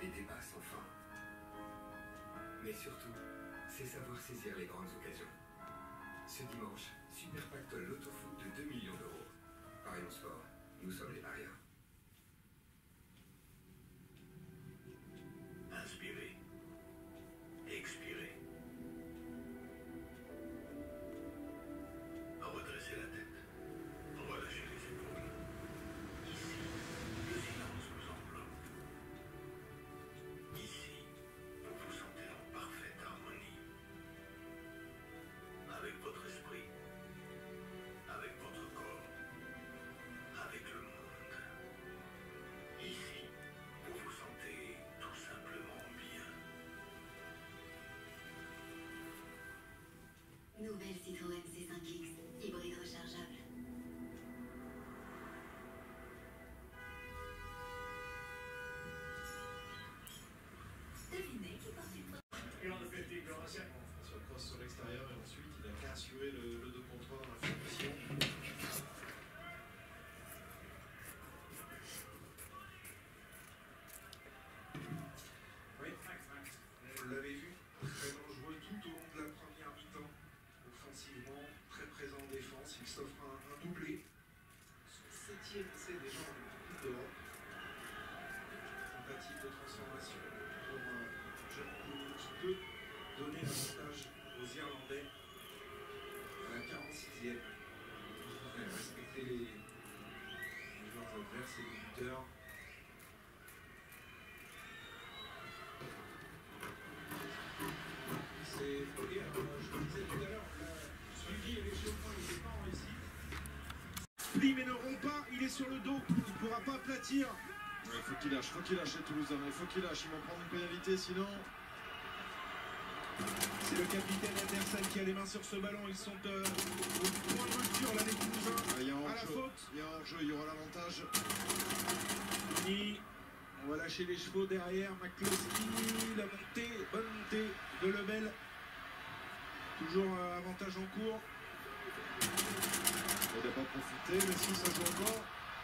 les débats sans fin. Mais surtout, c'est savoir saisir les grandes occasions. Ce dimanche, Super Pactole Loto-Foot de 2 millions d'euros. Parions Sport, nous sommes les parieurs. Inspirez. Expirez. Redressez la tête. Relâchez les épaules. Ici, le silence vous enveloppe. Ici, vous vous sentez en parfaite harmonie. Avec votre esprit. Avec votre corps. Avec le monde. Ici, vous vous sentez tout simplement bien. Nouvelle Citroën C5X, hybride rechargeable. Devinez qui porte une Sur le cross sur l'extérieur et ensuite il a qu'à assurer le 2 contre 1 dans la finition. Oui, vous l'avez vu, très dangereux tout au long de la première mi-temps. Offensivement, très présent en défense, il s'offre un doublé. Son 7e essai déjà en Coupe d'Europe. Tentative de transformation pour John Coulon qui peut donner l'avantage aux Irlandais à la 46e. Respecter les joueurs adverses et les buteurs. C'est ok, je le disais tout à l'heure, le suivi et l'échauffement n'étaient pas en réussite. Plie mais ne rompt pas, il est sur le dos, il ne pourra pas aplatir. Il faut qu'il lâche les Toulousains, il faut qu'il lâche, ils vont prendre une pénalité sinon. C'est le capitaine Anderson qui a les mains sur ce ballon, ils sont au point de rupture là les Toulousains. Il y a la faute. Il y a hors-jeu, il y aura l'avantage. On va lâcher les chevaux derrière, McCloskey, la montée, bonne montée de Lebel. Toujours avantage en cours. Il n'a pas profité, mais si ça joue encore.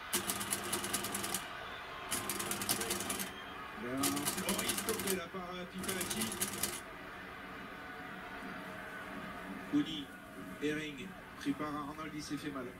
Oh, il est stoppé là par Pitalaki. Cooney, Herring, pris par Arnold, il s'est fait mal.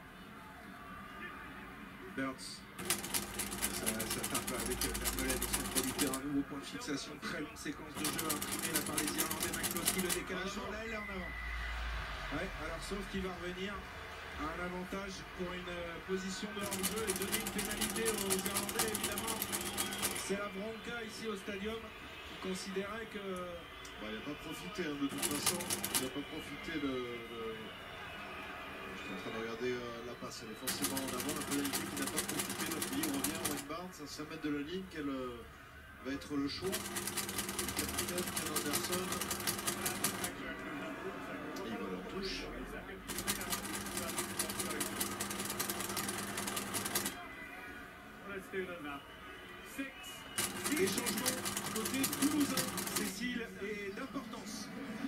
Burns. Ça tape avec Vermeulen au centre du terrain, nouveau point de fixation, très longue séquence de jeu imprimée là par les Irlandais. McCloskey, le décalage sur l'aile en avant. Ouais, alors sauf qu'il va revenir à un avantage pour une position de hors-jeu et donner une pénalité aux Irlandais évidemment. C'est la bronca ici au stadium qui considérait que... Bah, il n'a pas profité de toute façon, il n'a pas profité de... Je suis en train de regarder la passe, elle est forcément en avant, la pénalité qui n'a pas profité de l'appui, on revient à Wayne Barnes, à 5 mètres de la ligne, quel va être le choix. Le capitaine, Ken Anderson. Et voilà, on touche. Les changements côté toulousain, Cécile, et d'importance.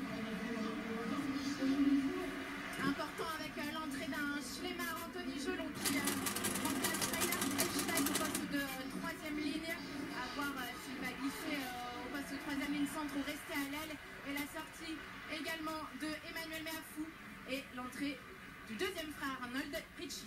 Important avec l'entrée d'un Schlemmer, Anthony Gelon qui remplace Tyler Echtstein au poste de 3e ligne. À voir s'il va glisser au poste de 3e ligne centre ou rester à l'aile. Et la sortie également de Emmanuel Meafou et l'entrée du 2e frère Arnold Ritchie.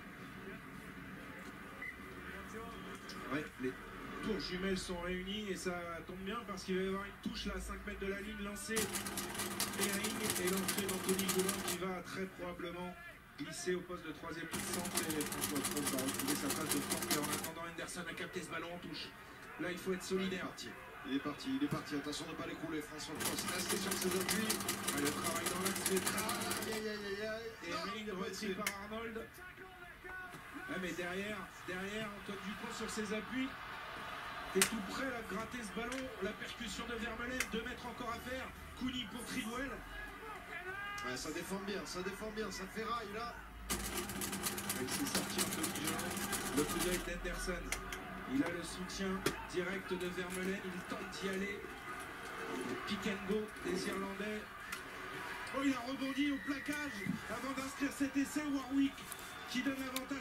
Ouais, les tours jumelles sont réunies et ça tombe bien parce qu'il va y avoir une touche là à 5 mètres de la ligne lancée. Herring et l'entrée d'Anthony Gelon qui va très probablement glisser au poste de 3e ligne centre et François Prost va retrouver sa place de flanqueur. En attendant, Henderson a capté ce ballon en touche. Là, il faut être solidaire. Il est parti. Attention de ne pas l'écrouler. François Prost restez sur ses appuis. Le travail dans l'axe fait Herring repris par Arnold. Ouais, mais derrière, Antoine Dupont sur ses appuis. T'es tout prêt là, de gratter ce ballon. La percussion de Vermeulen, 2 mètres encore à faire. Cooney pour Tridwell. Ouais, ça défend bien, ça ferraille là. Avec ses sorties Anthony Gelon, le coup d'œil d'Henderson. Il a le soutien direct de Vermeulen, il tente d'y aller. Le pick and go des Irlandais. Oh, il a rebondi au plaquage avant d'inscrire cet essai. Warwick qui donne l'avantage.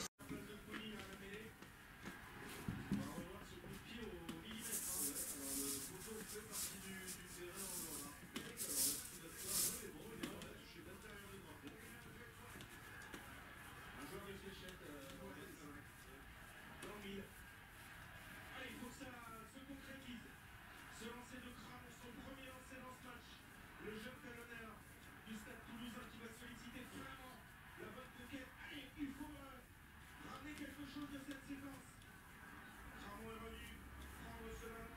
de cette séquence. Ramon est venu prendre cela.